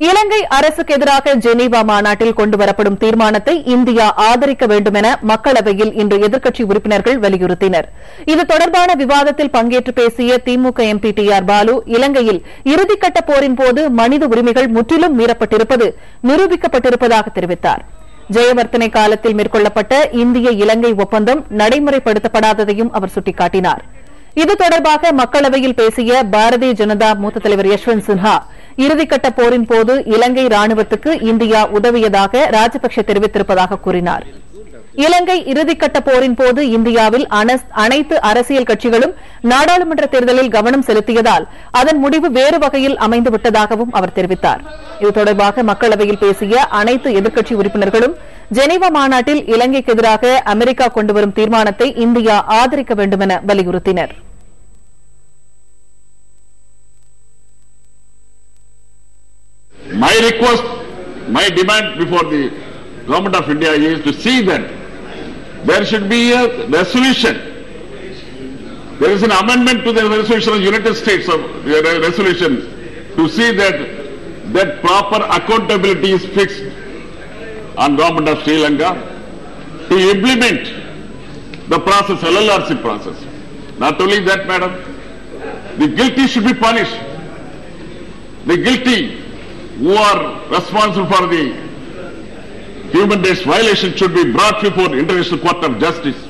இலங்கை அரசுக்கு எதிராக ஜெனீவா மாநாட்டில் கொண்டுவரப்படும் தீர்மானத்தை இந்தியா ஆதரிக்க வேண்டும் என மக்களவையில் இன்று எதிர்க்கட்சி உறுப்பினர்கள் வலியுறுத்தினர். இது தொடர்பான விவாதத்தில் பங்கேற்று பேசிய திமுக எம்பி டி.ஆர். பாலு, இலங்கையில் இறுதிக்கட்ட போரின் போது மனித உரிமைகள் முற்றிலும் மீறப்பட்டிருப்பது நிரூபிக்கப்பட்டிருப்பதாக தெரிவித்தார். ஜெயவர்த்தனை காலத்தில் மேற்கொள்ளப்பட்ட இந்திய இலங்கை ஒப்பந்தம் நடைமுறைப்படுத்தப்படாததையும் அவர் சுட்டிக்காட்டினார். இது தொடர்பாக மக்களவையில் பேசிய பாரதிய ஜனதா மூத்த தலைவர் யஷ்வந்த் சின்ஹா, இறுதிக்கட்ட போரின் போது இலங்கை ராணுவத்துக்கு இந்தியா உதவியதாக ராஜபக்சே தெரிவித்திருப்பதாக கூறினார். இலங்கை இறுதிக்கட்ட போரின் போது இந்தியாவில் அனைத்து அரசியல் கட்சிகளும் நாடாளுமன்ற தேர்தலில் கவனம் செலுத்தியதால் அதன் முடிவு வேறு வகையில் அமைந்துவிட்டதாகவும் அவர் தெரிவித்தார். இது தொடர்பாக மக்களவையில் பேசிய அனைத்து எதிர்க்கட்சி உறுப்பினர்களும் ஜெனீவா மாநாட்டில் இலங்கைக்கு எதிராக அமெரிக்கா கொண்டுவரும் தீர்மானத்தை இந்தியா ஆதரிக்க வேண்டும் என வலியுறுத்தினர். My request, my demand before the Government of India is to see that there should be a resolution. There is an amendment to the resolution of the United States of resolution to see that proper accountability is fixed on Government of Sri Lanka to implement the process, LLRC process. Not only that, madam, the guilty should be punished. The guilty who are responsible for the human rights violation should be brought before the International Court of Justice.